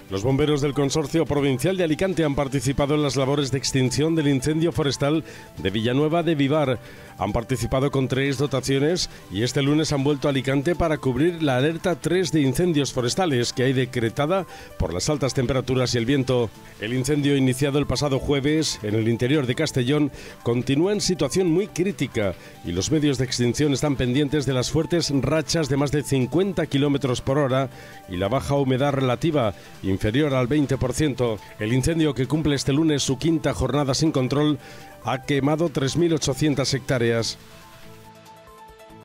Los bomberos del Consorcio Provincial de Alicante han participado en las labores de extinción del incendio forestal de Villanueva de Vivar. Han participado con 3 dotaciones y este lunes han vuelto a Alicante para cubrir la alerta 3 de incendios forestales que hay decretada por las altas temperaturas y el viento. El incendio iniciado el pasado jueves en el interior de Castellón continúa en situación muy crítica y los medios de extinción están pendientes de las fuertes rachas de más de 50 km por hora y la baja humedad relativa, inferior al 20%. El incendio, que cumple este lunes su 5ª jornada sin control, ha quemado 3.800 hectáreas.